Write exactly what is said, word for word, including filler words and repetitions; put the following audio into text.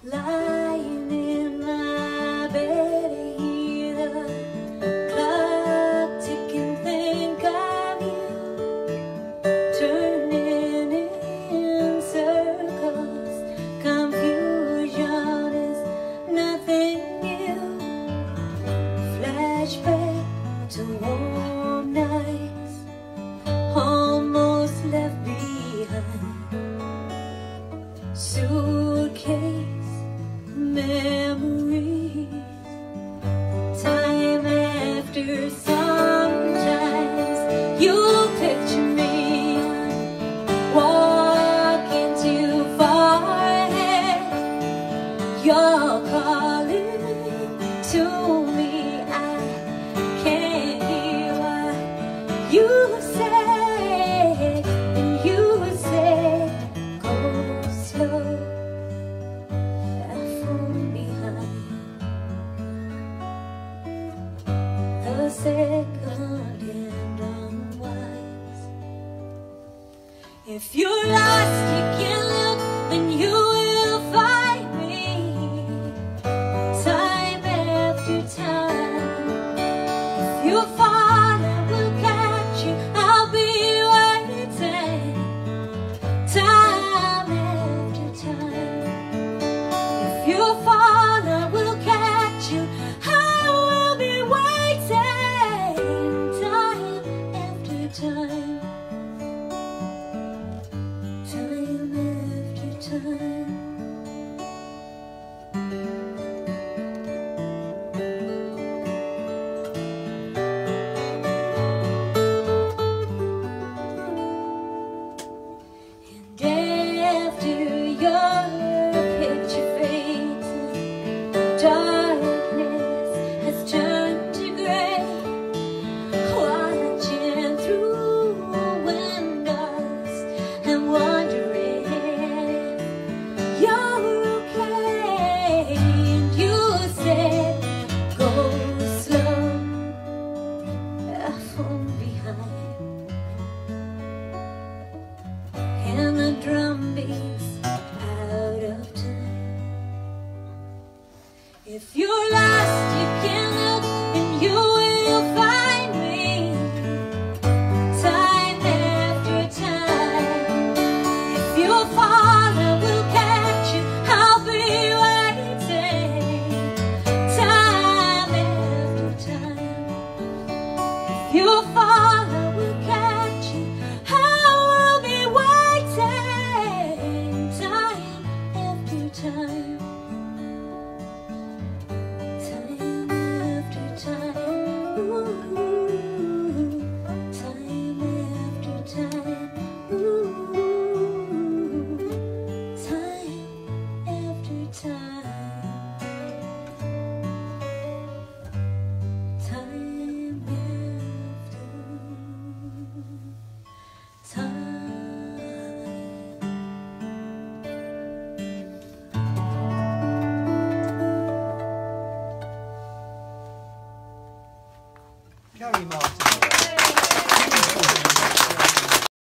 Lying in my bed, I hear the clock ticking, think of you, turning in circles. Confusion is nothing new. Flashback to warm nights, almost left behind. Suitcase memories, time after. Sometimes you'll picture me walking too far ahead. You're calling to me, I can't hear what you say, and you say go slow. Second and unwise. If you're lost, you can look, and you will find me time after time. If you fall, I will catch you. I'll be waiting time after time. If you fall, I will catch you. I will be waiting time, time after time.